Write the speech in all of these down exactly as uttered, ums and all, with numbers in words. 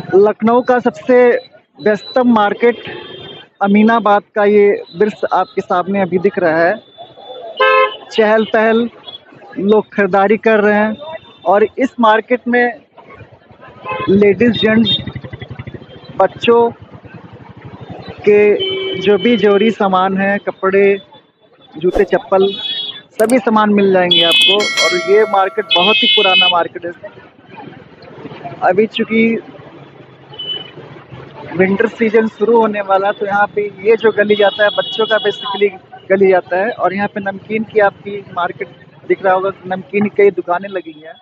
लखनऊ का सबसे व्यस्तम मार्केट अमीनाबाद का ये दृश्य आपके सामने अभी दिख रहा है। चहल पहल, लोग खरीदारी कर रहे हैं और इस मार्केट में लेडीज जेंट्स बच्चों के जो भी जरूरी सामान है, कपड़े, जूते चप्पल, सभी सामान मिल जाएंगे आपको। और ये मार्केट बहुत ही पुराना मार्केट है। अभी चूँकि विंटर सीजन शुरू होने वाला, तो यहाँ पे ये जो गली जाता है बच्चों का बेसिकली गली जाता है। और यहाँ पे नमकीन की आपकी मार्केट दिख रहा होगा, नमकीन की कई दुकानें लगी हैं।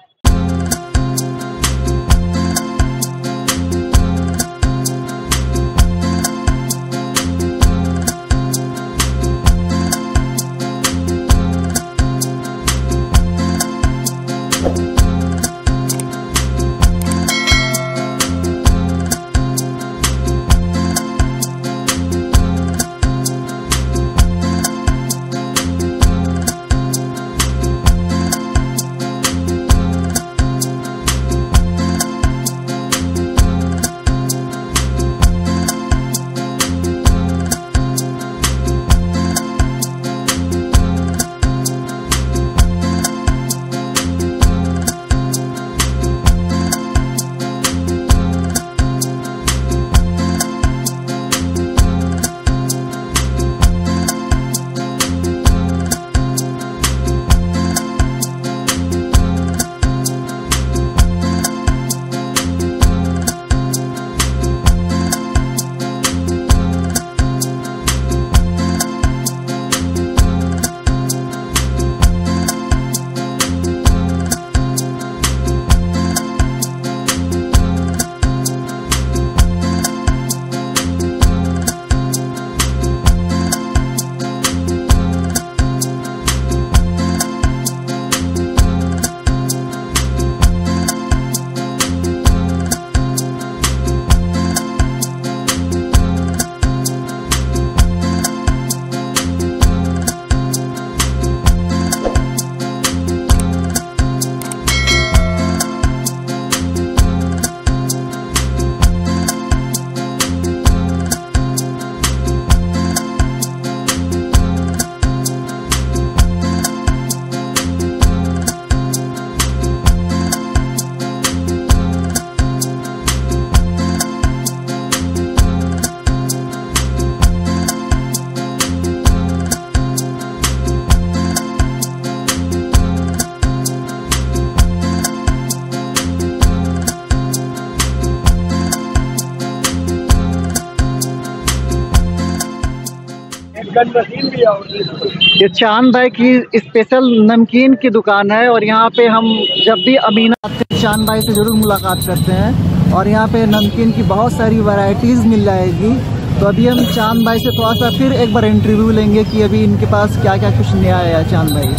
ये चांद भाई की स्पेशल नमकीन की दुकान है। और यहाँ पे हम जब भी अमीना आते हैं चांद भाई से ज़रूर मुलाकात करते हैं। और यहाँ पे नमकीन की बहुत सारी वैरायटीज़ मिल जाएगी। तो अभी हम चांद भाई से थोड़ा सा फिर एक बार इंटरव्यू लेंगे कि अभी इनके पास क्या क्या कुछ नया आया है। चांद भाई,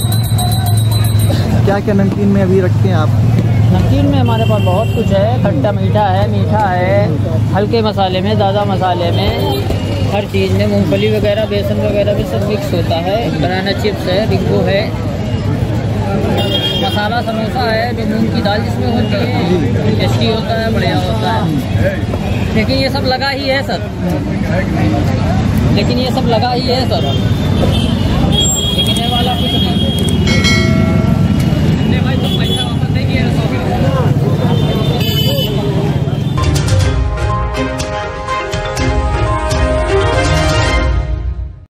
क्या क्या नमकीन में अभी रखते हैं आप? नमकीन में हमारे पास बहुत कुछ है। खट्टा मीठा है, मीठा है, हल्के मसाले में, ज़्यादा मसाले में, हर चीज़ में, मूंगफली वगैरह, बेसन वगैरह भी सब मिक्स होता है। बनाना चिप्स है, बिंगो है, मसाला समोसा है जो मूंग की दाल जिसमें होती है, टेस्टी होता है, बढ़िया होता है। लेकिन ये सब लगा ही है सर, लेकिन ये सब लगा ही है सर।